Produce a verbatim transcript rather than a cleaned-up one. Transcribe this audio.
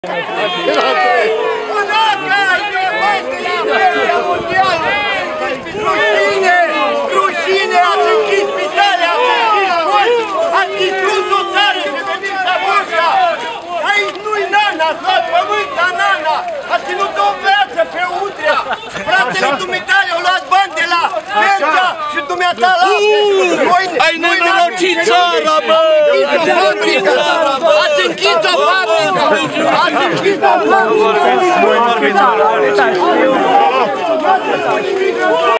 Rușine! Rușine! Ați închis spitale, ați închis școli, ați distrus o țară și veniți la Bursa! Aici nu-i Nana, ați luat pământ la Nana! Ați ținut o viață pe Udrea! Fratele dumitale au luat bani de la Mergea și dumneata la apă! Ai nenorocit țara, bă! Ați închis-o fabrică! Ați închis-o fabrică! Ați închis-o fabrică!